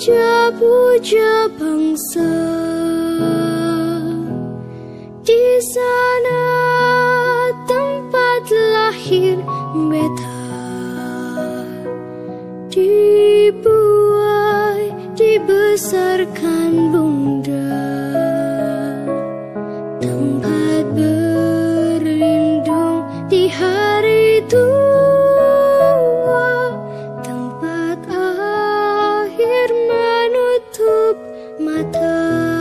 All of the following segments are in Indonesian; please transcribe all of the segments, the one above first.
puja-puja bangsa. Di sana tempat lahir beta, dibuai, dibesarkan bunda, tempat berlindung di hari tua, tempat akhir menutup mata.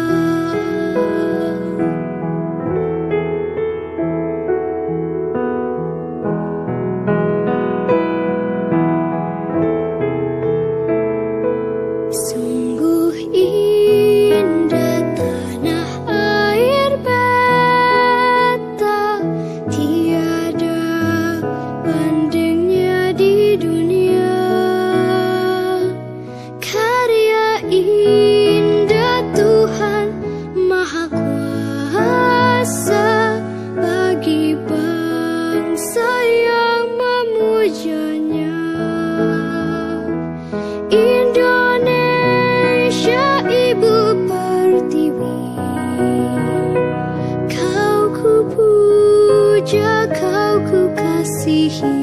Sungguh indah tanah air beta, tiada bandingnya di dunia. Karya indah Tuhan Maha Kuasa bagi bangsa yang memujanya. Indonesia Ibu Pertiwi, kau ku puja, kau ku kasihi.